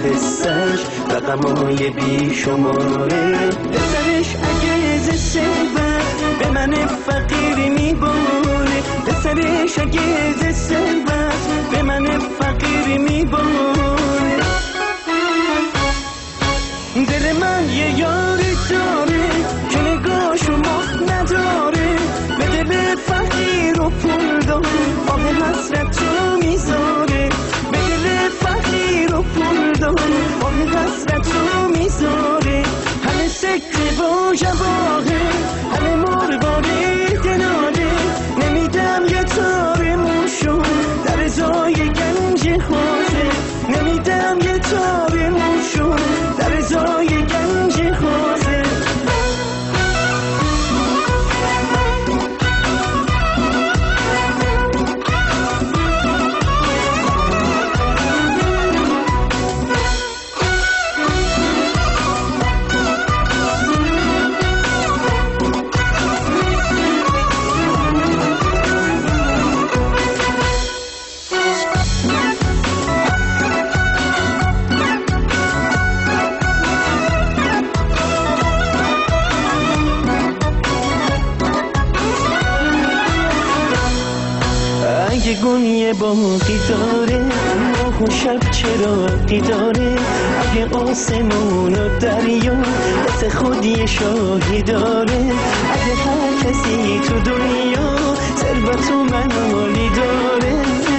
قصهش و غمای بی شماره. پسرش اگه ز ثروت به من فقیر میباره، پسرش اگه ز ثروت به من فقیر میباره. دل من یه یاری داره که نگاهشو مخ نداره، به دل فقیر و پول دار آب حسرتو میذاره، به دل فقیر و پول دار آب حسرتو میذاره. همه سکه و جواهه، همه مرغاره دلاله، نمیدم یه تار موشو در ازای گنج حاضر، نمیدم یه تار موشو در ازای گنج حاضر. اگه گونی باقی داره، ماه و شب چراغی داره، اگه آسمون و دریا واسه خودی شاهی داره، اگه هر کسی تو دنیا ثروت و منالی داره،